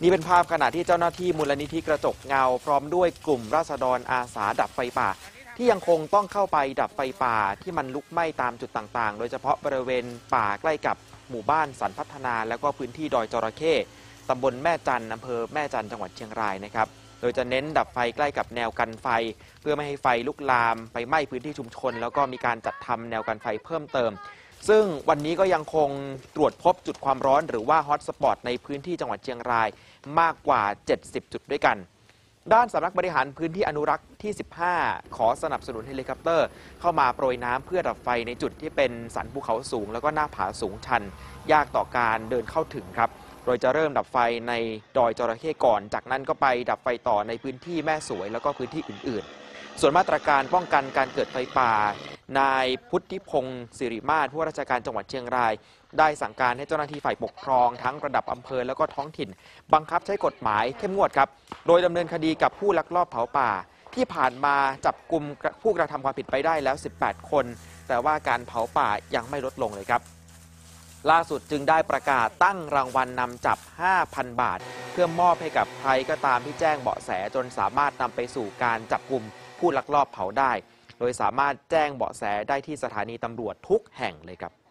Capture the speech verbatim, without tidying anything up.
นี่เป็นภาพขณะที่เจ้าหน้าที่มูลนิธิกระจกเงาพร้อมด้วยกลุ่มราษฎรอาสาดับไฟป่าที่ยังคงต้องเข้าไปดับไฟป่าที่มันลุกไหม้ตามจุดต่างๆโดยเฉพาะบริเวณป่าใกล้กับหมู่บ้านสันพัฒนาและก็พื้นที่ดอยจระเข้ตำบลแม่จันอำเภอแม่จันจังหวัดเชียงรายนะครับโดยจะเน้นดับไฟใกล้กับแนวกันไฟเพื่อไม่ให้ไฟลุกลามไปไหม้พื้นที่ชุมชนแล้วก็มีการจัดทำแนวกันไฟเพิ่มเติมซึ่งวันนี้ก็ยังคงตรวจพบจุดความร้อนหรือว่าฮอตสปอตในพื้นที่จังหวัดเชียงรายมากกว่าเจ็ดสิบจุดด้วยกันด้านสำนักบริหารพื้นที่อนุรักษ์ที่สิบห้าขอสนับสนุนเฮลิคอปเตอร์เข้ามาโปรยน้ำเพื่อดับไฟในจุดที่เป็นสันภูเขาสูงแล้วก็หน้าผาสูงชันยากต่อการเดินเข้าถึงครับโดยจะเริ่มดับไฟในดอยจระเข้ก่อนจากนั้นก็ไปดับไฟต่อในพื้นที่แม่สวยแล้วก็พื้นที่อื่นๆส่วนมาตรการป้องกันการเกิดไฟป่านายพุทธิพงศ์สิริมาศผู้ว่าราชการจังหวัดเชียงรายได้สั่งการให้เจ้าหน้าที่ฝ่ายปกครองทั้งระดับอำเภอแล้วก็ท้องถิ่นบังคับใช้กฎหมายเข้มงวดครับโดยดำเนินคดีกับผู้ลักลอบเผาป่าที่ผ่านมาจับกุมผู้กระทำความผิดไปได้แล้วสิบแปดคนแต่ว่าการเผาป่ายังไม่ลดลงเลยครับล่าสุดจึงได้ประกาศตั้งรางวัลนำจับ ห้าพัน บาทเพื่อมอบให้กับใครก็ตามที่แจ้งเบาะแสจนสามารถนำไปสู่การจับกุมผู้ลักลอบเผาได้โดยสามารถแจ้งเบาะแสได้ที่สถานีตำรวจทุกแห่งเลยครับ